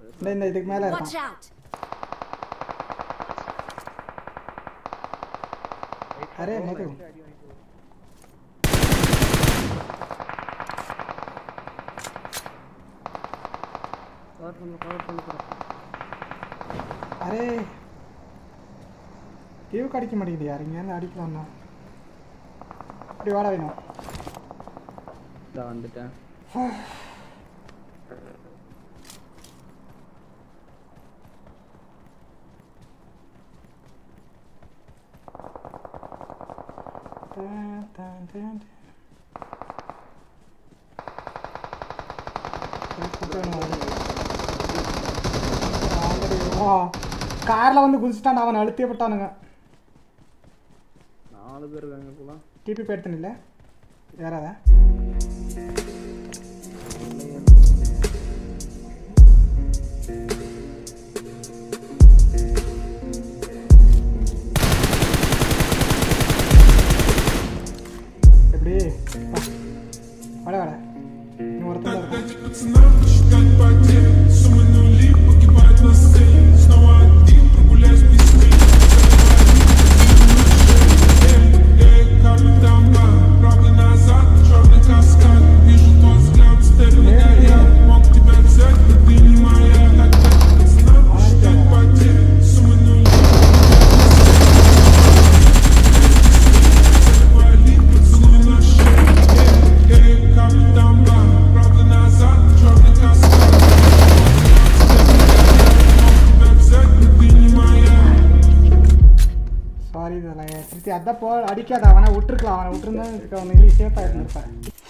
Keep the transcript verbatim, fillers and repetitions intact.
இந்த இந்த இதுக்கு மேல இருக்கான். அரே மது கவர் பண்ணு கவர் பண்ணு. அரே கேவ் கடிக்க மாட்டேங்குது யார் இங்க இருந்து அடிக்கலாம்னா. அப்படி வாடா வேணும். நான் வந்துட்டேன். கார்ல வந்து குதிச்சிட்டான் அவன் அழுத்தியே போட்டானுங்க. நாலு பேர் இருக்காங்க போல. டிபி பேட்டன் இல்ல யாராதா எப்படி வாடா வாடா இன்னும் ஒருத்தர் அதான் போ அடிக்காத அவனை விட்டுருக்கலாம். அவனை விட்டுருந்தா அவனை சேஃபாக இருந்திருப்பேன்.